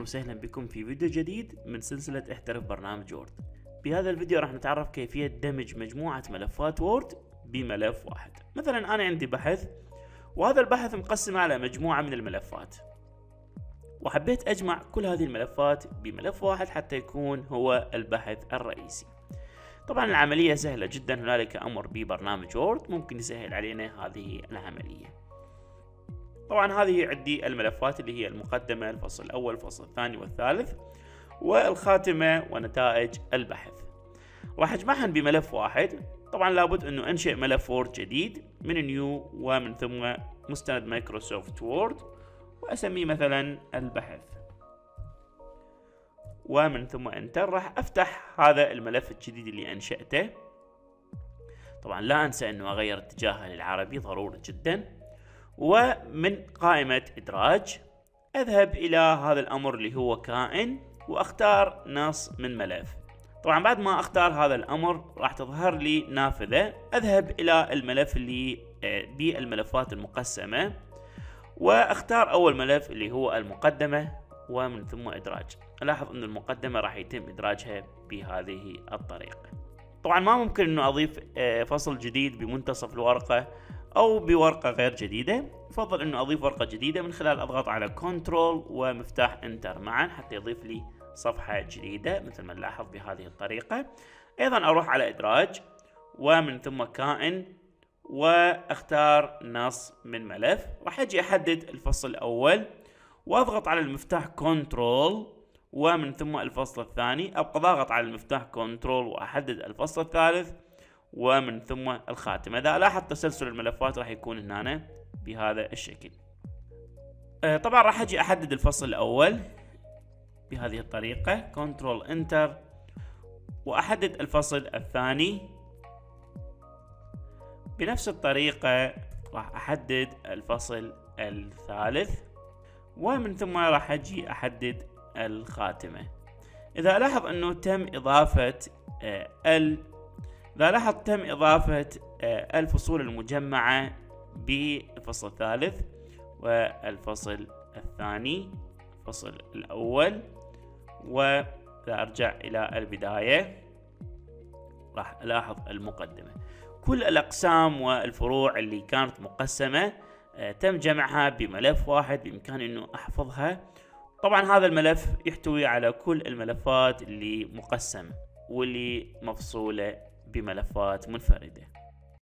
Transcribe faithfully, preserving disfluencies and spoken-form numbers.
وسهلا بكم في فيديو جديد من سلسلة احترف برنامج وورد. بهذا الفيديو راح نتعرف كيفية دمج مجموعة ملفات وورد بملف واحد. مثلا أنا عندي بحث، وهذا البحث مقسم على مجموعة من الملفات، وحبيت أجمع كل هذه الملفات بملف واحد حتى يكون هو البحث الرئيسي. طبعا العملية سهلة جدا، هنالك أمر ببرنامج وورد ممكن يسهل علينا هذه العملية. طبعا هذه عندي الملفات اللي هي المقدمة، الفصل الأول، الفصل الثاني والثالث، والخاتمة ونتائج البحث. راح أجمعهن بملف واحد. طبعا لابد أنه أنشئ ملف وورد جديد من نيو، ومن ثم مستند مايكروسوفت وورد، وأسميه مثلا البحث، ومن ثم انتر. راح أفتح هذا الملف الجديد اللي أنشأته. طبعا لا أنسى أنه أغير اتجاهه للعربي، ضروري جدا. ومن قائمة إدراج أذهب إلى هذا الأمر اللي هو كائن، وأختار نص من ملف. طبعا بعد ما أختار هذا الأمر راح تظهر لي نافذة. أذهب إلى الملف اللي بالملفات المقسمة، وأختار أول ملف اللي هو المقدمة، ومن ثم إدراج. ألاحظ أن المقدمة راح يتم إدراجها بهذه الطريقة. طبعا ما ممكن أنه أضيف فصل جديد بمنتصف الورقة أو بورقة غير جديدة. يفضل أنه أضيف ورقة جديدة من خلال أضغط على كنترول ومفتاح انتر معا حتى يضيف لي صفحة جديدة مثل ما نلاحظ بهذه الطريقة. أيضا أروح على إدراج، ومن ثم كائن، وأختار نص من ملف. راح أجي أحدد الفصل الأول وأضغط على المفتاح كنترول، ومن ثم الفصل الثاني. أبقى ضاغط على المفتاح كنترول وأحدد الفصل الثالث، ومن ثم الخاتمة. إذا لاحظ تسلسل الملفات راح يكون هنا بهذا الشكل. آه طبعا راح أجي أحدد الفصل الأول بهذه الطريقة، كنترول انتر، وأحدد الفصل الثاني بنفس الطريقة. راح أحدد الفصل الثالث، ومن ثم راح أجي أحدد الخاتمة. إذا لاحظ أنه تم إضافة آه ال إذا لاحظ تم إضافة آه الفصول المجمعة بالفصل الثالث والفصل الثاني، الفصل الأول. وإذا أرجع إلى البداية راح ألاحظ المقدمة. كل الأقسام والفروع اللي كانت مقسمة آه تم جمعها بملف واحد، بإمكاني أنه أحفظها. طبعا هذا الملف يحتوي على كل الملفات اللي مقسمة واللي مفصولة بملفات منفردة.